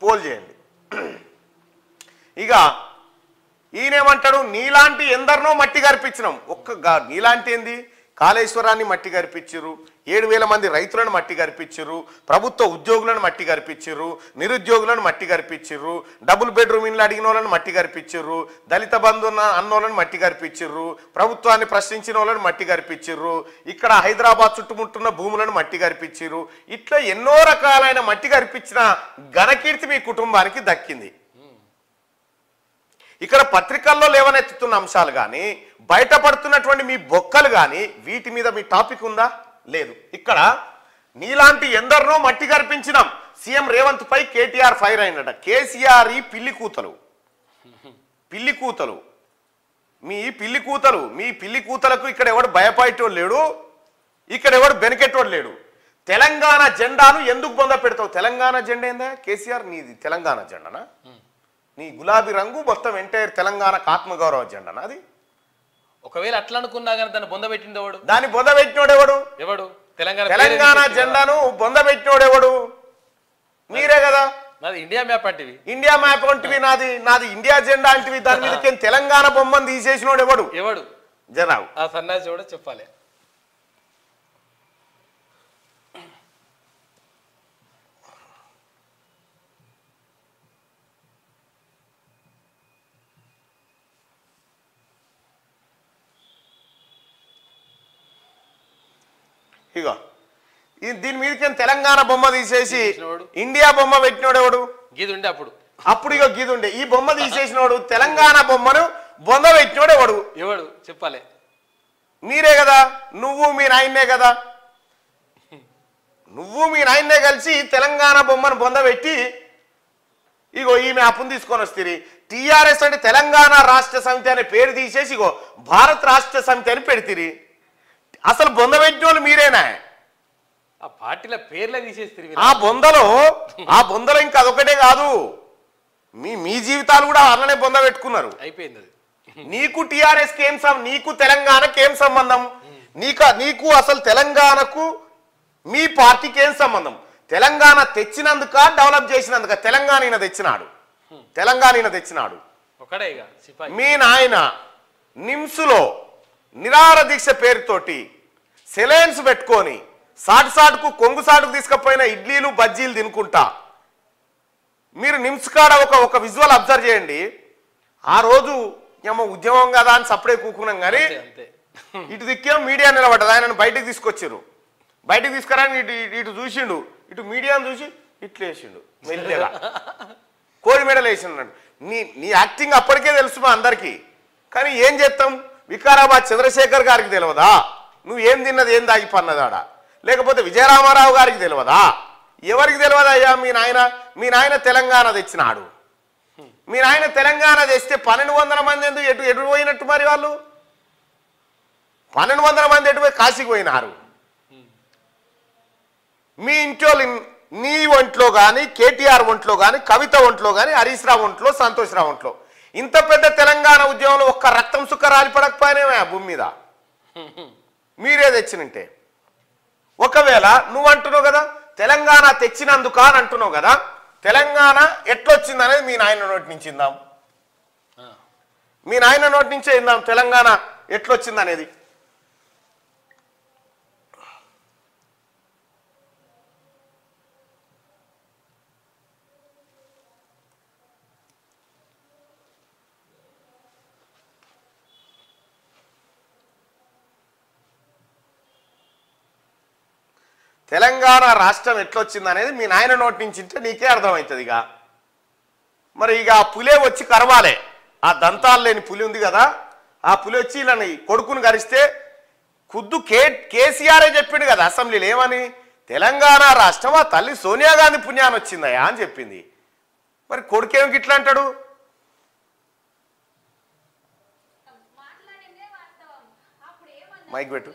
Pole చేయండి. ఇక ఈయనేమంటాడు, నీలాంటి ఎందరినో మట్టి గర్పించినాం. నీలాంటి ఏంది, కాళేశ్వరాన్ని మట్టి గర్పించారు, 7,000 మంది రైతులను మట్టి గర్పించారు, ప్రభుత్వ ఉద్యోగులను మట్టి గర్పించారు, నిరుద్యోగులను మట్టి గర్పించారు, డబుల్ బెడ్రూమ్ ఇళ్ళు అడిగిన వాళ్ళని మట్టి గర్పించారు, దళిత బంధు అన్నోళ్ళని మట్టి గర్పించారు, ప్రభుత్వాన్ని ప్రశ్నించిన వాళ్ళని మట్టి గర్పించారు, ఇక్కడ హైదరాబాద్ చుట్టుముట్టున్న భూములను మట్టి గర్పించారు. ఇట్లా ఎన్నో రకాలైన మట్టి గర్పించిన ఘనకీర్తి మీ కుటుంబానికి దక్కింది. ఇక్కడ పత్రికల్లో లేవనెత్తుతున్న అంశాలు కానీ, బయటపడుతున్నటువంటి మీ బొక్కలు కానీ, వీటి మీద మీ టాపిక్ ఉందా? లేదు. ఇక్కడ నీలాంటి ఎందరినో మట్టి గర్పించినాం. సీఎం రేవంత్ పై కేటీఆర్ ఫైర్ అయినట. కేసీఆర్ ఈ పిల్లి కూతలు మీ పిల్లి కూతలకు ఇక్కడ ఎవడు భయపడేటోడు లేడు, ఇక్కడ ఎవడు బెనికెట్టోడు లేడు. తెలంగాణ జెండాను ఎందుకు బొంద పెడతావు? తెలంగాణ జెండా ఏందా కేసీఆర్? నీది తెలంగాణ జెండానా? నీ గులాబీ రంగు మొత్తం ఎంటైర్ తెలంగాణ ఆత్మగౌరవ జెండానా అది? ఒకవేళ అట్లా అనుకున్నా కానీ దాన్ని బొంద పెట్టింది ఎవడు? దాన్ని బొంద పెట్టినోడు ఎవడు? తెలంగాణ జెండాను బొంద పెట్టినోడు ఎవడు? మీరే కదా. నాది ఇండియా మ్యాప్ అంటివి, ఇండియా మ్యాప్ అంటివి, నాది ఇండియా జెండా అంటివి. దాని మీద తెలంగాణ బొమ్మను తీసేసినోడు ఎవడు? జనావు ఆ సన్నాసి కూడా చెప్పాలి. ఇగో దీని మీదకి తెలంగాణ బొమ్మ తీసేసి ఇండియా బొమ్మ పెట్టినోడు ఎవడు? గీదుండే అప్పుడు ఇగో గీదుండే. ఈ బొమ్మ తీసేసినోడు, తెలంగాణ బొమ్మను బొంద పెట్టినోడు ఎవడు చెప్పాలి? మీరే కదా. నువ్వు మీ నాయన్నే కదా. నువ్వు మీ నాయన్నే కలిసి తెలంగాణ బొమ్మను బొంద పెట్టి ఇగో ఈమె అప్పును తీసుకొని వస్తుంది. టీఆర్ఎస్ అంటే తెలంగాణ రాష్ట్ర సమితి అనే పేరు తీసేసి ఇగో భారత్ రాష్ట్ర సమితి అని పెడితిరి. అసలు బొంద పెట్టిన వాళ్ళు మీరేనా? ఆ పార్టీల పేర్లే తీసేస్తారు. ఆ బొందలో ఇంకా అదొకటే కాదు, మీ జీవితాలు కూడా అలానే బొంద పెట్టుకున్నారు. అయిపోయింది అది. నీకు టీఆర్ఎస్ కి ఏం నీకు తెలంగాణకి ఏం సంబంధం? నీకు అసలు తెలంగాణకు మీ పార్టీకి ఏం సంబంధం? తెలంగాణ తెచ్చినందుక డెవలప్ చేసినందుక? తెలంగాణ తెచ్చినాడు. మీ నాయన నిమ్స్లో నిరాహార దీక్ష పేరుతోటి సెలైన్స్ పెట్టుకొని సాటుకు కొంగు సాటుకు తీసుకుపోయిన ఇడ్లీలు బజ్జీలు తినుకుంటా మీరు నిమ్స్ కాడ ఒక విజువల్ అబ్జర్వ్ చేయండి. ఆ రోజు ఏమో ఉద్యమం కదా అని సప్పుడే కూకున్నాం కానీ ఇటు దిక్కేమో మీడియా నిలబడ్డది. ఆయనను బయటకు తీసుకొచ్చారు. బయటకు తీసుకురాని ఇటు చూసిండు, ఇటు మీడియాను చూసి ఇట్లా వేసిండు, మెల్లగా కోడి మెడలు వేసిండు. నీ యాక్టింగ్ అప్పటికే తెలుసు మా అందరికీ. కానీ ఏం చేస్తాం? వికారాబాద్ చంద్రశేఖర్ గారికి తెలియదా నువ్వు ఏం తిన్నది ఏం దాగి పన్నదాడా? లేకపోతే విజయరామారావు గారికి తెలియదా? ఎవరికి తెలియదా? అయ్యా మీ నాయన తెలంగాణ తెచ్చినాడు. మీ నాయన తెలంగాణ తెస్తే 1200 మంది ఎందుకు ఎటు పోయినట్టు? మరి వాళ్ళు 1200 మంది ఎటు పోయి కాశీకి పోయినారు. మీ ఇంట్లో నీ ఒంట్లో కానీ, కేటీఆర్ ఒంట్లో కానీ, కవిత ఒంట్లో కానీ, హరీష్ రావు ఒంట్లో, సంతోష్ రావు ఒంట్లో ఇంత పెద్ద తెలంగాణ ఉద్యమంలో ఒక్క రక్తం సుక్క రాలిపడకపోయినా భూమి మీద మీరే తెచ్చినంటే. ఒకవేళ నువ్వు అంటున్నావు కదా తెలంగాణ తెచ్చినందుక అని అంటున్నావు కదా, తెలంగాణ ఎట్లొచ్చింది అనేది మీ నాయన నోటి నుంచి ఇందాం. మీ నాయన నోటి నుంచే ఇందాం తెలంగాణ ఎట్లొచ్చింది అనేది. తెలంగాణ రాష్ట్రం ఎట్లొచ్చింది అనేది మీ నాయన నోటి నుంచి ఇంటే నీకే అర్థమవుతుంది. మరి ఇక ఆ పులే వచ్చి కరవాలే. ఆ దంతాలు లేని పులి ఉంది కదా, ఆ పులి వచ్చి ఇలా కొడుకును గరిస్తే ఖుద్దు కేసీఆరే చెప్పిండు కదా అసెంబ్లీలో. ఏమని? తెలంగాణ రాష్ట్రం ఆ తల్లి సోనియా గాంధీ పుణ్యాన్ని వచ్చిందయా అని చెప్పింది. మరి కొడుకేమి గిట్లా అంటాడు? మైక్ పెట్టు.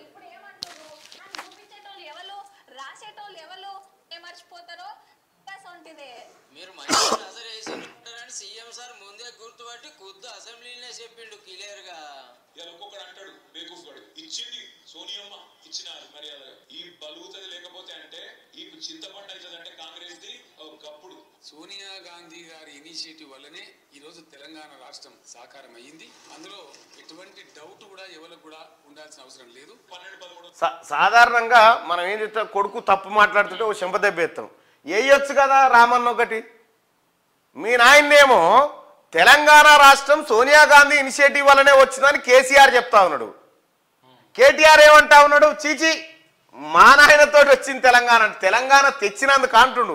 మీరు సీఎం సార్ ముందే గుర్తుపట్టి కొద్ది అసెంబ్లీనే చెప్పిండు క్లియర్ గా. ఒక్కొక్కడు అంటాడు బేకూఫ్ గడు ఇచ్చింది సోనియమ్మ ఇచ్చినారు మర్యాదగా ఈ బలుగుతుంది లేకపోతే అంటే ఈ చింతపండు అవుతుంది అంటే కాంగ్రెస్ ది ఒకప్పుడు సోనియా గాంధీ గారి ఇనిషియేటివ్ వల్లనే ఈరోజు తెలంగాణ రాష్ట్రం సాకారం అయ్యింది. అందులో ఎటువంటి డౌట్ కూడా ఎవరికి కూడా ఉండాల్సిన అవసరం లేదు. 12-13 సాధారణంగా మనం ఏం చెప్తాం, కొడుకు తప్పు మాట్లాడుతుంటే ఓ చెంపదెబ్బ ఎత్తాం, వేయొచ్చు కదా రామన్న ఒకటి. మీ నాయన్నేమో తెలంగాణ రాష్ట్రం సోనియా గాంధీ ఇనిషియేటివ్ వల్లనే వచ్చిందని కేసీఆర్ చెప్తా ఉన్నాడు. కేటీఆర్ ఏమంటా ఉన్నాడు, చీచి మా నాయనతో వచ్చింది తెలంగాణ, తెలంగాణ తెచ్చినందుకు అంటుండు.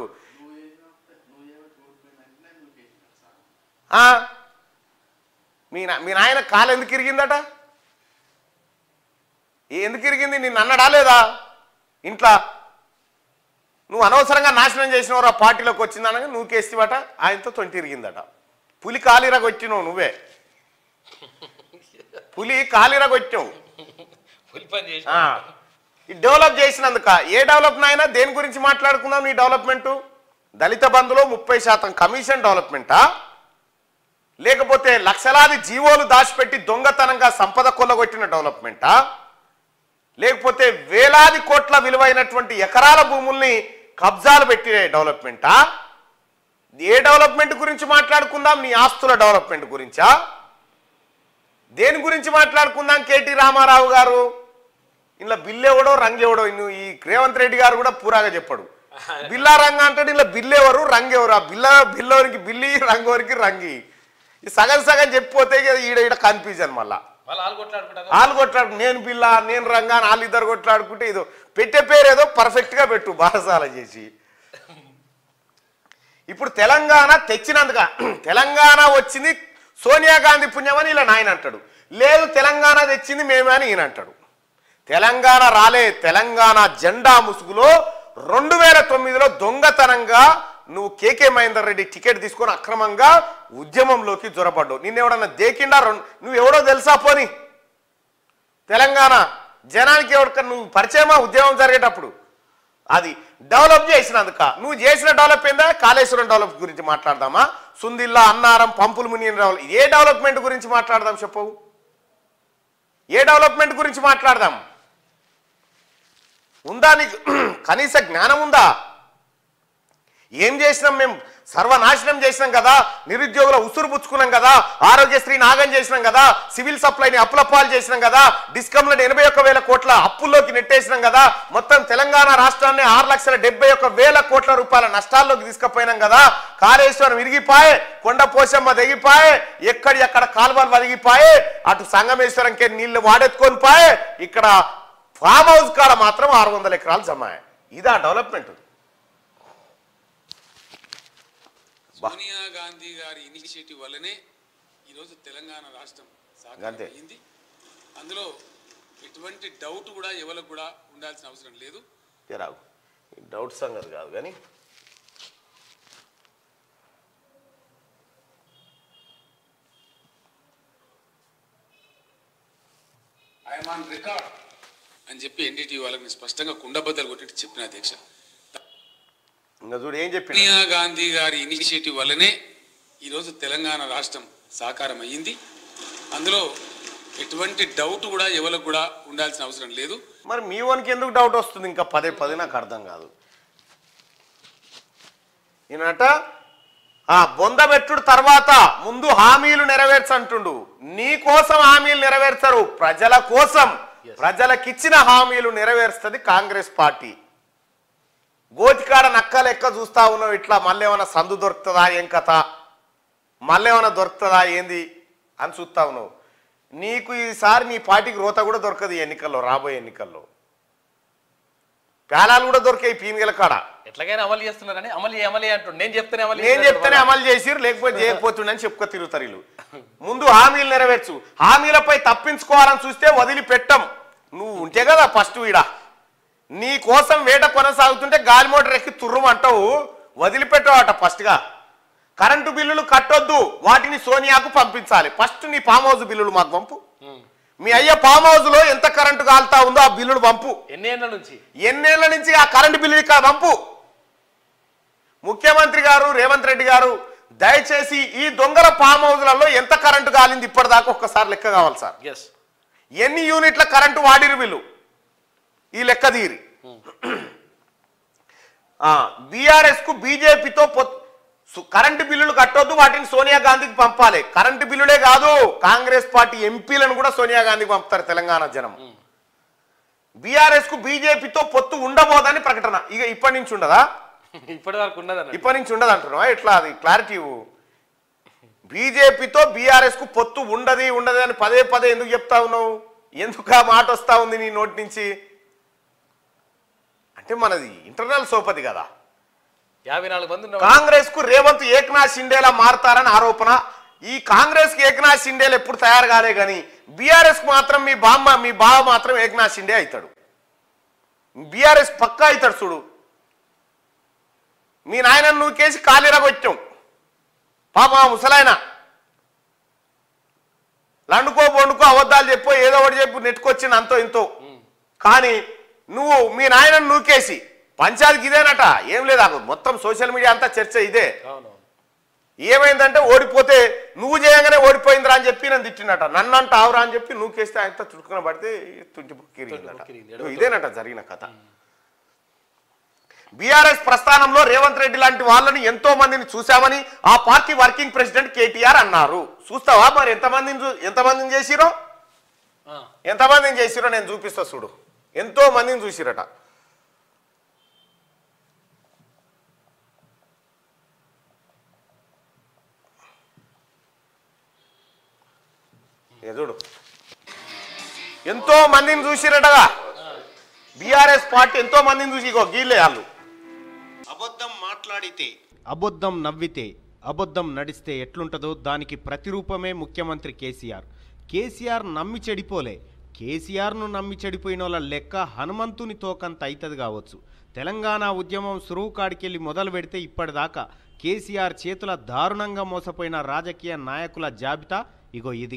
మీ నాయన కాలు ఎందుకు ఇరిగిందట, ఎందుకు ఇరిగింది, నిన్ను అన్నడా లేదా ఇంట్లో? నువ్వు అనవసరంగా నాశనం చేసినవారు ఆ పార్టీలోకి వచ్చిందనగా నువ్వు కేసివట, ఆయనతో తొంటి ఇరిగిందట. పులి కాలిరగొచ్చినావు నువ్వే, పులి కాలిరగొచ్చావు. ఈ డెవలప్ చేసినందుక ఏ డెవలప్ అయినా దేని గురించి మాట్లాడుకుందాం? నీ డెవలప్మెంట్ దళిత బంధులో 30% కమిషన్ డెవలప్మెంటా, లేకపోతే లక్షలాది జీవోలు దాచిపెట్టి దొంగతనంగా సంపద కొల్లగొట్టిన డెవలప్మెంటా, లేకపోతే వేలాది కోట్ల విలువైనటువంటి ఎకరాల భూముల్ని కబ్జాలు పెట్టిన డెవలప్మెంటా? ఏ డెవలప్మెంట్ గురించి మాట్లాడుకుందాం? నీ ఆస్తుల డెవలప్మెంట్ గురించా? దేని గురించి మాట్లాడుకుందాం? కేటీ రామారావు గారు ఇలా బిల్లెవడో రంగెవడో, ఈ రేవంత్ రెడ్డి గారు కూడా పూరాగా చెప్పాడు. బిల్లా రంగ అంటే ఇలా బిల్లెవరు రంగెవరు, ఆ బిల్లవరికి బిల్లి రంగవరికి రంగి, ఈ సగం సగం చెప్పిపోతే ఈడ కన్ఫ్యూజన్. మళ్ళా వాళ్ళు కొట్లాడుకు నేను బిల్లా నేను రంగా వాళ్ళు ఇద్దరు కొట్లాడుకుంటే ఏదో పెట్టే పేరు ఏదో పర్ఫెక్ట్గా పెట్టు బారసాల చేసి. ఇప్పుడు తెలంగాణ తెచ్చినందుక, తెలంగాణ వచ్చింది సోనియా గాంధీ పుణ్యమని ఇలా నాయన అంటాడు, లేదు తెలంగాణ తెచ్చింది మేమే అని ఈయన అంటాడు. తెలంగాణ రాలే, తెలంగాణ జెండా ముసుగులో 2009లో దొంగతనంగా నువ్వు కేకే మహేందర్ రెడ్డి టికెట్ తీసుకొని అక్రమంగా ఉద్యమంలోకి జొరపడ్డావు. నిన్నెవడన్నా దేకిండా? నువ్వు ఎవడో తెలుసా? పోని తెలంగాణ జనానికి ఎవరికన్నా నువ్వు పరిచయమా? ఉద్యమం జరిగేటప్పుడు అది డెవలప్ చేసినందుక. నువ్వు చేసిన డెవలప్ ఏందా? కాళేశ్వరం డెవలప్ గురించి మాట్లాడదామా? సుందిల్లా, అన్నారం, పంపులు మునియన్ డెవలప్, ఏ డెవలప్మెంట్ గురించి మాట్లాడదాం చెప్పవు? ఏ డెవలప్మెంట్ గురించి మాట్లాడదాం? ఉందా నీకు కనీస జ్ఞానం ఉందా? ఏం చేసినాం మేము? సర్వనాశనం చేసినాం కదా, నిరుద్యోగుల ఉసురు పుచ్చుకున్నాం కదా, ఆరోగ్యశ్రీ నాగం చేసినాం కదా, సివిల్ సప్లైని అప్పులప్పాలు చేసినాం కదా, డిస్కంలను 81,000 కోట్ల అప్పుల్లోకి నెట్టేసినాం కదా, మొత్తం తెలంగాణ రాష్ట్రాన్ని 6,71,000 కోట్ల రూపాయల నష్టాల్లోకి తీసుకుపోయినాం కదా, కాళేశ్వరం విరిగిపాయే, కొండ పోశమ్మ తెగిపాయే, ఎక్కడ కాలువలు వదిగిపాయే, అటు సంగమేశ్వరంకే నీళ్లు వాడెత్తుకొని పాయే, ఇక్కడ ఫామ్ హౌస్ కాడ మాత్రం 600 ఎకరాలు జమ. ఇదా డెవలప్మెంట్? సోనియా గాంధీ గారి ఇనిషియేటివ్ వల్లనే ఈరోజు తెలంగాణ రాష్ట్రం సాకారం అయ్యింది. అందులో ఎటువంటి డౌట్ కూడా ఎవరికి కూడా ఉండాల్సిన అవసరం లేదు. డౌట్ సంగతి కాదు కానీ ఐఎమ్ ఆన్ రికార్డ్ అని చెప్పి ఎన్డీటీ వాళ్ళకి స్పష్టంగా కుండబద్దలు కొట్టి చెప్పిన అధ్యక్ష. సోనియా గాంధీ గారి ఇనిషియేటివ్ వల్లనే ఈరోజు తెలంగాణ రాష్ట్రం సాకారం అయ్యింది. అందులో ఎటువంటి డౌట్ కూడా ఎవరికి కూడా ఉండాల్సిన అవసరం లేదు. మరి మీ వానికి ఎందుకు డౌట్ వస్తుంది? ఇంకా పదే నాకు అర్థం కాదు. ఈయనట బొందబెట్టుడు తర్వాత ముందు హామీలు నెరవేర్చంటుండు. నీ కోసం హామీలు నెరవేర్చరు, ప్రజల కోసం, ప్రజలకిచ్చిన హామీలు నెరవేరుస్తుంది కాంగ్రెస్ పార్టీ. గోతికాడ నక్క లెక్క చూస్తా ఉన్నావు ఇట్లా, మళ్ళీ ఏమైనా సందు దొరుకుతుందా, ఏం కథ, మళ్ళీ ఏమైనా దొరుకుతుందా ఏంది అని చూస్తా ఉన్నావు. నీకు ఈసారి నీ పార్టీకి రోత కూడా దొరకదు ఎన్నికల్లో, రాబోయే ఎన్నికల్లో. పేలాలు కూడా దొరికాయి పీనిగల కాడ. ఎట్లాగైనా అమలు చేస్తున్నారని అమలు అంటుండు. నేను చెప్తేనే అమలు చేసిరు, లేకపోతే చేయకపోతుండని చెప్పుకో తిరుగుతారు వీళ్ళు. ముందు హామీలు నెరవేర్చు. హామీలపై తప్పించుకోవాలని చూస్తే వదిలిపెట్టం. నువ్వు ఉంటే కదా ఫస్ట్ ఈడ నీ కోసం వేట కొనసాగుతుంటే గాలి మోటార్ ఎక్కి తుర్రమంటావు, వదిలిపెట్టావట. ఫస్ట్గా కరెంటు బిల్లులు కట్టొద్దు, వాటిని సోనియాకు పంపించాలి. ఫస్ట్ నీ ఫామ్ హౌస్ బిల్లులు మాకు పంపు. మీ అయ్య ఫామ్ హౌస్ లో ఎంత కరెంటు కాలుతా ఉందో ఆ బిల్లులు పంపు. ఎన్నేళ్ల నుంచి ఆ కరెంటు బిల్లు ఇక్కడ పంపు. ముఖ్యమంత్రి గారు రేవంత్ రెడ్డి గారు దయచేసి ఈ దొంగల ఫామ్ హౌస్లలో ఎంత కరెంటు కాలింది ఇప్పటిదాకా ఒక్కసారి లెక్క కావాలి సార్. ఎస్, ఎన్ని యూనిట్ల కరెంటు వాడిరు వీళ్ళు ఈ లెక్క తీరి. బీఆర్ఎస్ కు బీజేపీతో కరెంటు బిల్లులు కట్టొద్దు, వాటిని సోనియా గాంధీకి పంపాలి. కరెంటు బిల్లులే కాదు, కాంగ్రెస్ పార్టీ ఎంపీలను కూడా సోనియా గాంధీకి పంపుతారు తెలంగాణ జనం. బీఆర్ఎస్ కు బీజేపీతో పొత్తు ఉండబోదని ప్రకటన. ఇక ఇప్పటి నుంచి ఉండదా? ఇప్పటి వరకు ఉండదు, ఇప్పటి నుంచి ఉండదు అంటున్నావా? ఎట్లా అది క్లారిటీ? బీజేపీతో బీఆర్ఎస్ కు పొత్తు ఉండదు అని పదే పదే ఎందుకు చెప్తా ఉన్నావు? ఎందుకు ఆ మాట వస్తా ఉంది నీ నోటి నుంచి? అంటే మనది ఇంటర్నల్ సోపతి కదా. 54 మంది కాంగ్రెస్ కు రేవంత్ ఏక్నాథ్ షిండేలా మారతారని ఆరోపణ. ఈ కాంగ్రెస్ కి ఏక్నాథ్ షిండేలు ఎప్పుడు తయారు కాలే కానీ బీఆర్ఎస్ కు మాత్రం మీ బావ మాత్రం ఏక్నాథ్ షిండే అవుతాడు. బీఆర్ఎస్ పక్కా అవుతాడు. చూడు, మీ నాయన నువ్వు కేసి కాలిరగొచ్చావు పాప ముసలాయన. లండుకో బొండుకో అబద్ధాలు చెప్పో ఏదో ఒకటి చెప్పు నెట్టుకొచ్చింది అంతో ఇంతో. కానీ నువ్వు మీ నాయనను నూకేసి పంచాయతీకి ఇదేనట. ఏం లేదు, మొత్తం సోషల్ మీడియా అంతా చర్చ ఇదే. ఏమైందంటే ఓడిపోతే నువ్వు చేయంగానే ఓడిపోయిందిరా అని చెప్పి నన్ను తిట్టినట. నన్ను అంట ఆవురా అని చెప్పి నూకేస్తే ఆయన చుట్టుకుని పడితే తుంటి బుక్కిరిగిందట. ఇదేనట జరిగిన కథ. బీఆర్ఎస్ ప్రస్థానంలో రేవంత్ రెడ్డి లాంటి వాళ్ళని ఎంతో మందిని చూశామని ఆ పార్టీ వర్కింగ్ ప్రెసిడెంట్ కేటీఆర్ అన్నారు. చూస్తావా మరి ఎంతమందిని చేసిరో నేను చూపిస్తా చూడు. ఎంతో మందిని చూసిరట. చూడు, ఎంతో మందిని చూసిరటగా. బీఆర్ఎస్ పార్టీ ఎంతో మందిని చూసి గీలే వాళ్ళు. అబద్ధం మాట్లాడితే, అబద్ధం నవ్వితే, అబద్ధం నడిస్తే ఎట్లుంటుందో దానికి ప్రతిరూపమే ముఖ్యమంత్రి కేసీఆర్. కేసీఆర్ నమ్మి చెడిపోలే. కేసీఆర్ను నమ్మి చెడిపోయిన వాళ్ళ లెక్క హనుమంతుని తోకంత అవుతుంది కావచ్చు. తెలంగాణ ఉద్యమం సురువు కాడికెళ్ళి మొదలు పెడితే ఇప్పటిదాకా కేసీఆర్ చేతుల దారుణంగా మోసపోయిన రాజకీయ నాయకుల జాబితా ఇగో ఇది.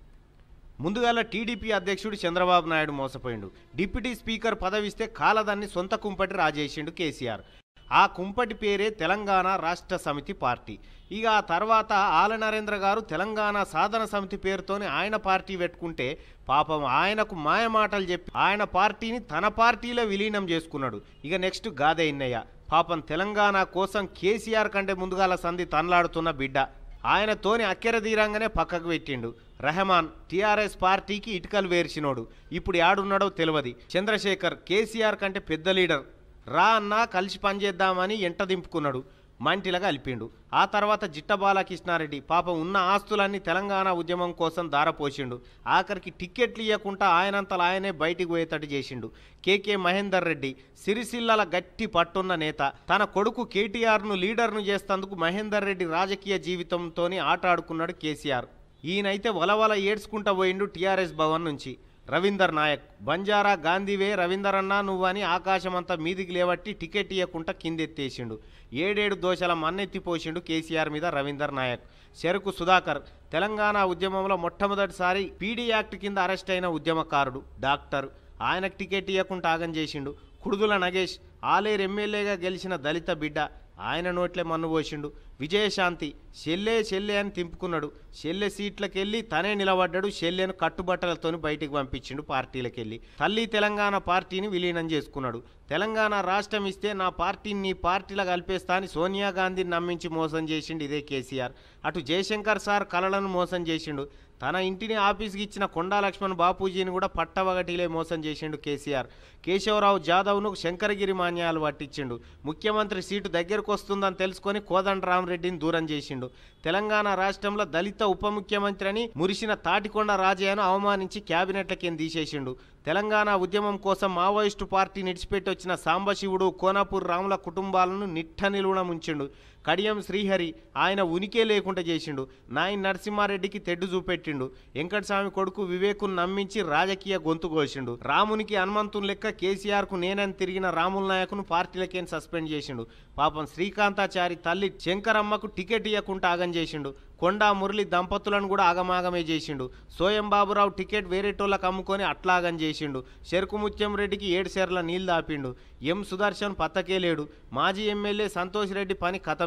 ముందుగాల టీడీపీ అధ్యక్షుడు చంద్రబాబు నాయుడు మోసపోయిండు. డిప్యూటీ స్పీకర్ పదవిస్తే కాలదాన్ని సొంత కుంపటి రాజేసిండు కేసీఆర్. ఆ కుంపటి పేరే తెలంగాణ రాష్ట్ర సమితి పార్టీ. ఇక ఆ తర్వాత ఆలనరేంద్ర గారు తెలంగాణ సాధన సమితి పేరుతోని ఆయన పార్టీ పెట్టుకుంటే పాపం ఆయనకు మాయమాటలు చెప్పి ఆయన పార్టీని తన పార్టీలో విలీనం చేసుకున్నాడు. ఇక నెక్స్ట్ గాదే ఇన్నయ్య పాపం తెలంగాణ కోసం కేసీఆర్ కంటే ముందుగాల సంధి తనలాడుతున్న బిడ్డ. ఆయనతోని అక్కెర తీరంగానే పక్కకు పెట్టిండు. రెహమాన్ టీఆర్ఎస్ పార్టీకి ఇటుకలు వేర్చినోడు. ఇప్పుడు యాడున్నాడో తెలియదు. చంద్రశేఖర్ కేసీఆర్ కంటే పెద్ద లీడర్. రా అన్నా కలిసి పనిచేద్దామని ఎంట దింపుకున్నాడు. మంటిలాగా అలిపిండు. ఆ తర్వాత జిట్ట బాలకృష్ణారెడ్డి పాపం ఉన్న ఆస్తులన్నీ తెలంగాణ ఉద్యమం కోసం దారపోసిండు. ఆఖరికి టిక్కెట్లు ఇవ్వకుండా ఆయనంతలా ఆయనే బయటికి పోయేటట్టు చేసిండు. కేకే మహేందర్ రెడ్డి సిరిసిల్లల గట్టి పట్టున్న నేత. తన కొడుకు కేటీఆర్ను లీడర్ను చేస్తేందుకు మహేందర్ రెడ్డి రాజకీయ జీవితంతోని ఆట ఆడుకున్నాడు కేసీఆర్. ఈయనైతే వలవల ఏడ్చుకుంటా పోయిండు టీఆర్ఎస్ భవన్ నుంచి. రవీందర్ నాయక్ బంజారా గాంధీవే రవీందర్ అన్నా నువ్వని ఆకాశమంతా మీదికి లేవట్టి టికెట్ ఇవ్వకుండా కిందెత్తేసిండు. 7 దోషల మన్నెత్తిపోసిండు కేసీఆర్ మీద రవీందర్ నాయక్. చెరుకు సుధాకర్ తెలంగాణ ఉద్యమంలో మొట్టమొదటిసారి పీడీ యాక్ట్ కింద అరెస్ట్ అయిన ఉద్యమకారుడు, డాక్టర్. ఆయనకు టికెట్ ఇవ్వకుండా ఆగం చేసిండు. కుడుదుల నగేష్ ఆలేరు ఎమ్మెల్యేగా గెలిచిన దళిత బిడ్డ. ఆయన నోట్లే మన్ను పోసిండు. విజయశాంతి చెల్లె అని తింపుకున్నాడు. చెల్లె సీట్లకెళ్ళి తనే నిలబడ్డాడు. చెల్లెను కట్టుబట్టలతోని బయటికి పంపించిండు పార్టీలకెళ్ళి. తల్లి తెలంగాణ పార్టీని విలీనం చేసుకున్నాడు. తెలంగాణ రాష్ట్రం ఇస్తే నా పార్టీని నీ పార్టీలో కలిపేస్తా అని సోనియా గాంధీని నమ్మించి మోసం చేసిండు ఇదే కేసీఆర్. అటు జయశంకర్ సార్ కలలను మోసం చేసిండు. తన ఇంటిని ఆఫీస్కి ఇచ్చిన కొండా లక్ష్మణ్ బాపూజీని కూడా పట్టవగటిలే మోసం చేసిండు కేసీఆర్. కేశవరావు జాదవ్ను శంకరగిరి మాన్యాలు పట్టించిండు. ముఖ్యమంత్రి సీటు దగ్గరకు వస్తుందని తెలుసుకొని కోదండరామరెడ్డిని దూరం చేసిండు. తెలంగాణ రాష్ట్రంలో దళిత ఉప ముఖ్యమంత్రి అని మురిసిన తాటికొండ రాజయ్యను అవమానించి క్యాబినెట్లకేం తీసేసిండు. తెలంగాణ ఉద్యమం కోసం మావోయిస్టు పార్టీ నిడిచిపెట్టి వచ్చిన సాంబశివుడు, కోనాపూర్ రాముల కుటుంబాలను నిట్ట నిలువున ముంచిండు. కడియం శ్రీహరి ఆయన ఉనికే లేకుండా చేసిండు. నాయన్ నరసింహారెడ్డికి తెడ్డు చూపెట్టిండు. వెంకటస్వామి కొడుకు వివేకును నమ్మించి రాజకీయ గొంతు కోసిండు. రామునికి హనుమంతుని లెక్క కేసీఆర్కు నేనని తిరిగిన రాముల నాయకును పార్టీలకేం సస్పెండ్ చేసిండు. పాపం శ్రీకాంతాచారి తల్లి శంకరమ్మకు టికెట్ ఇవ్వకుండా ఆగం చేసిండు. కొండా మురళి దంపతులను కూడా ఆగమాగమే చేసిండు. సోయం బాబురావు టికెట్ వేరేటోళ్ళకు అమ్ముకొని అట్లాగం చేసిండు. చెరుకు ముత్యం రెడ్డికి 7 సేర్ల నీళ్లు దాపిండు. ఎం సుదర్శన్ పత్తకే లేడు. మాజీ ఎమ్మెల్యే సంతోష్ రెడ్డి పని ఖతం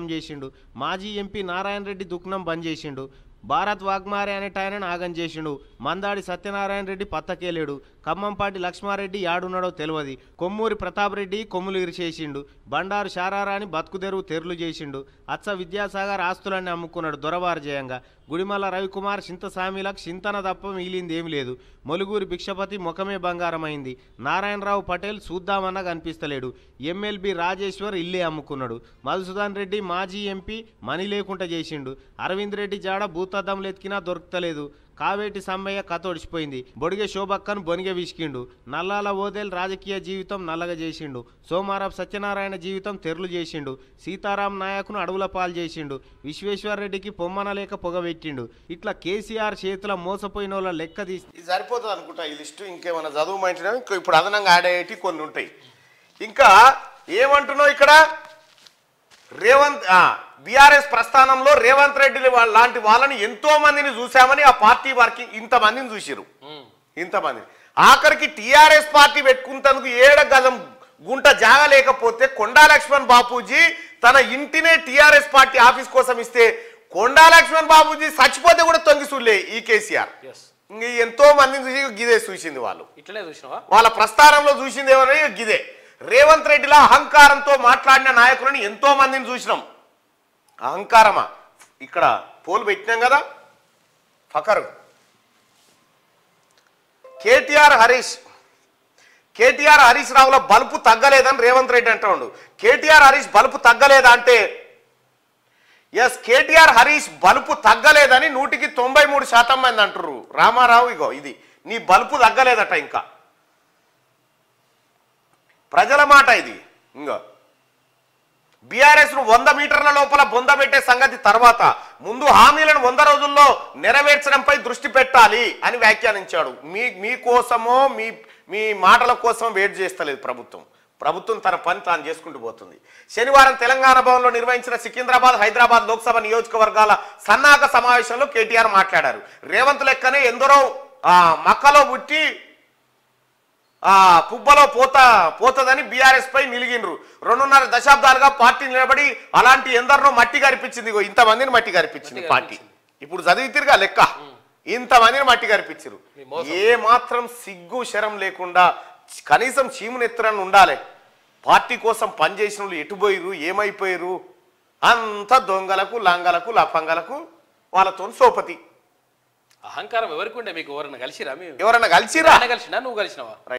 చేసిండు. మాజీ ఎంపీ నారాయణ రెడ్డి దుఃఖనం బంద్ చేసిండు. భారత్ వాగ్మారే అనేట ఆయనను ఆగం చేసిండు. మందాడి సత్యనారాయణ రెడ్డి పత్తకేలేడు. ఖమ్మంపాటి లక్ష్మారెడ్డి యాడున్నాడో తెలియదు. కొమ్మూరి ప్రతాప్ రెడ్డి కొమ్ములు ఇరిచేసిండు. బండారు శారారాని బతుకుదెరువు తెరులు చేసిండు. అచ్చ విద్యాసాగర్ ఆస్తులన్నీ అమ్ముకున్నాడు దొరవారు జయంగా. గుడిమల్ల రవికుమార్ చింతసామిలకు చింతన తప్ప మిగిలింది ఏమి లేదు. మొలుగూరి భిక్షపతి ముఖమే బంగారమైంది. నారాయణరావు పటేల్ చూద్దామన్నా కనిపిస్తలేడు. ఎమ్మెల్బీ రాజేశ్వర్ ఇల్లే అమ్ముకున్నాడు. మధుసూదన్ రెడ్డి మాజీ ఎంపీ మనీ లేకుండా చేసిండు. అరవింద్ రెడ్డి జాడ భూతద్దంలు ఎత్కినా దొరకలేదు. కావేటి సమ్మయ్య కథ ఒడిచిపోయింది. బొడిగె శోభక్కను బొనిగె విసికిండు. నల్లాల ఓదేల్ రాజకీయ జీవితం నల్లగా చేసిండు. సోమారావు సత్యనారాయణ జీవితం తెరులు చేసిండు. సీతారాం నాయకును అడవుల పాలు చేసిండు. విశ్వేశ్వరరెడ్డికి పొమ్మన లేక పొగబెట్టిండు. ఇట్లా కేసీఆర్ చేతుల మోసపోయిన వాళ్ళ లెక్క తీసి ఇది సరిపోతుంది అనుకుంటా ఈ లిస్టు. ఇంకేమైనా చదువు మంచినా ఇంకా ఇప్పుడు అదనంగా యాడ్ అయ్యేటి కొన్ని ఉంటాయి. ఇంకా ఏమంటున్నావు ఇక్కడ బీఆర్ఎస్ ప్రస్థానంలో రేవంత్ రెడ్డి లాంటి వాళ్ళని ఎంతో మందిని చూసామని ఆ పార్టీ వారికి ఇంతమందిని చూసిరు. ఇంతమంది ఆఖరికి టీఆర్ఎస్ పార్టీ పెట్టుకుంటందుకు 7 గజం గుంట జాగ లేకపోతే కొండా లక్ష్మణ్ బాపూజీ తన ఇంటినే టీఆర్ఎస్ పార్టీ ఆఫీస్ కోసం ఇస్తే కొండా లక్ష్మణ్ బాపూజీ చచ్చిపోతే కూడా తొంగి చూడలే ఈ కేసీఆర్. ఎంతో మందిని చూసి గిదే చూసింది. వాళ్ళు ఇట్లనే చూసినావా? వాళ్ళ ప్రస్థానంలో చూసింది ఏమన్నా గిదే. రేవంత్ రెడ్డిలా అహంకారంతో మాట్లాడిన నాయకులని ఎంతో మందిని చూసినాం. అహంకారమా ఇక్కడ పోలు పెట్టినాం కదా. ఫకరు కేటీఆర్ హరీష్ రావుల బలుపు తగ్గలేదని రేవంత్ రెడ్డి అంటాడు. కేటీఆర్ హరీష్ బలుపు తగ్గలేదా అంటే ఎస్, కేటీఆర్ హరీష్ బలుపు తగ్గలేదని 193% మంది అంటారు. రామారావు ఇగో ఇది నీ బలుపు తగ్గలేదట. ఇంకా ప్రజల మాట ఇది. ఇంకా బీఆర్ఎస్ ను 100 మీటర్ల లోపల బొందబెట్టే సంగతి తర్వాత ముందు హామీలను 100 రోజుల్లో నెరవేర్చడంపై దృష్టి పెట్టాలి అని వ్యాఖ్యానించాడు. మీకోసమో మీ మాటల కోసం వెయిట్ చేస్తలేదు ప్రభుత్వం తన పని తాను చేసుకుంటూ పోతుంది. శనివారం తెలంగాణ భవన్లో నిర్వహించిన సికింద్రాబాద్ హైదరాబాద్ లోక్సభ నియోజకవర్గాల సన్నాహక సమావేశంలో కేటీఆర్ మాట్లాడారు. రేవంత్ లెక్కనే ఎందరో మక్కలో పుట్టి పుబ్బలో పోతదని బీఆర్ఎస్ పై నిలిగినరు. 2.5 దశాబ్దాలుగా పార్టీ నిలబడి అలాంటి ఎందరినో మట్టి గరిపించింది. ఇంతమందిని మట్టి గరిపించింది పార్టీ. ఇప్పుడు చదివితిరుగా లెక్క. ఇంతమందిని మట్టి గరిపించారు. ఏ మాత్రం సిగ్గు శరం లేకుండా కనీసం చీమునెత్తరని ఉండాలి. పార్టీ కోసం పనిచేసిన వాళ్ళు ఎటుపోయిరు, ఏమైపోయారు, అంత దొంగలకు లంగలకు లఫంగలకు వాళ్ళతో సోపతి. అహంకారం ఎవరికి ఉండే? మీకు ఎవరన్నా కలిసిరా? ఎవరన్నా కలిసిరా? కలిసినా? నువ్వు కలిసినావా?